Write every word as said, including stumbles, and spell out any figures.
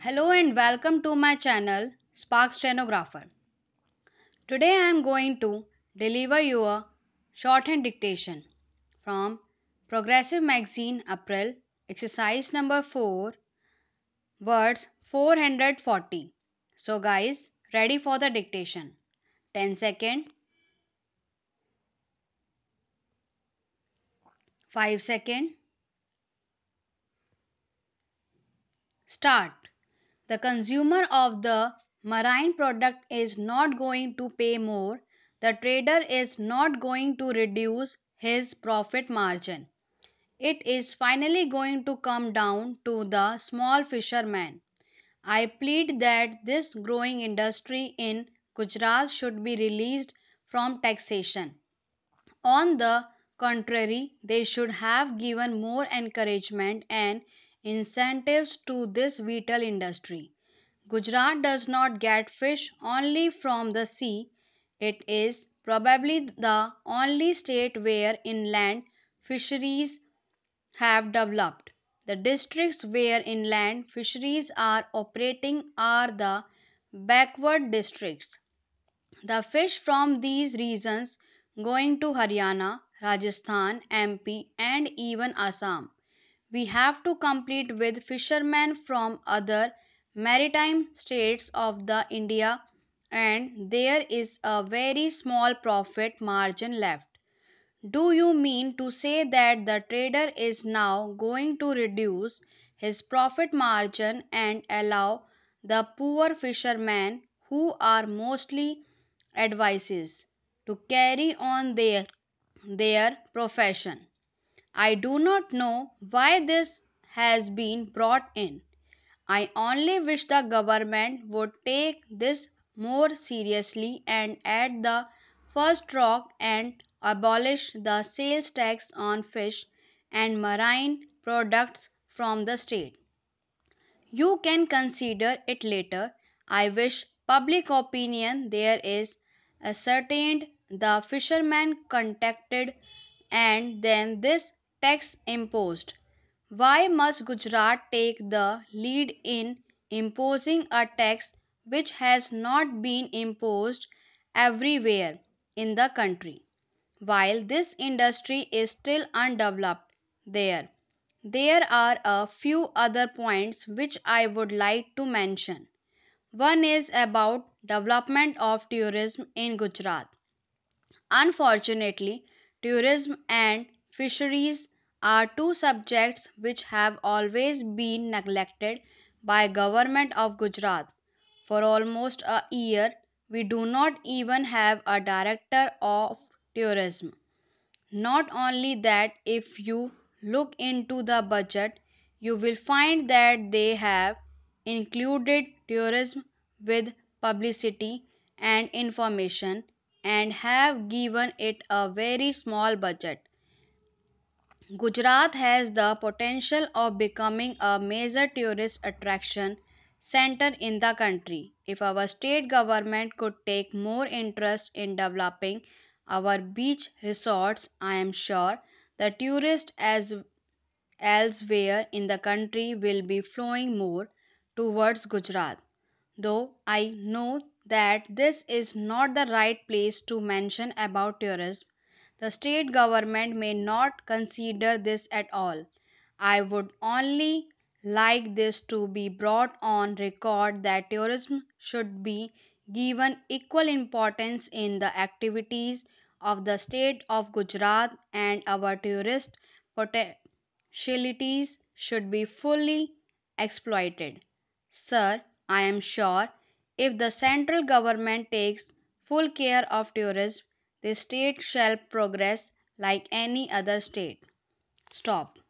Hello and welcome to my channel Spark Stenographer. Today I am going to deliver you a shorthand dictation from Progressive Magazine April, exercise number four, words four hundred forty. So guys, ready for the dictation. ten second, five second, start. The consumer of the marine product is not going to pay more. The trader is not going to reduce his profit margin. It is finally going to come down to the small fisherman. I plead that this growing industry in Gujarat should be released from taxation. On the contrary, they should have given more encouragement and incentives to this vital industry. Gujarat does not get fish only from the sea. It is probably the only state where inland fisheries have developed. The districts where inland fisheries are operating are the backward districts. The fish from these regions going to Haryana, Rajasthan, M P, and even Assam. We have to compete with fishermen from other maritime states of the India, and there is a very small profit margin left. Do you mean to say that the trader is now going to reduce his profit margin and allow the poor fishermen, who are mostly advices, to carry on their, their profession? I do not know why this has been brought in. I only wish the government would take this more seriously and at the first rock and abolish the sales tax on fish and marine products from the state. You can consider it later. I wish public opinion there is ascertained, the fishermen contacted, and then this tax imposed. Why must Gujarat take the lead in imposing a tax which has not been imposed everywhere in the country? While this industry is still undeveloped there, there are a few other points which I would like to mention. One is about development of tourism in Gujarat. Unfortunately, tourism and fisheries are two subjects which have always been neglected by government of Gujarat. For almost a year, we do not even have a director of tourism. Not only that, if you look into the budget, you will find that they have included tourism with publicity and information and have given it a very small budget. Gujarat has the potential of becoming a major tourist attraction center in the country. If our state government could take more interest in developing our beach resorts, I am sure the tourists as elsewhere in the country will be flowing more towards Gujarat. Though I know that this is not the right place to mention about tourism, the state government may not consider this at all. I would only like this to be brought on record that tourism should be given equal importance in the activities of the state of Gujarat, and our tourist potentialities should be fully exploited. Sir, I am sure if the central government takes full care of tourism, the state shall progress like any other state. Stop.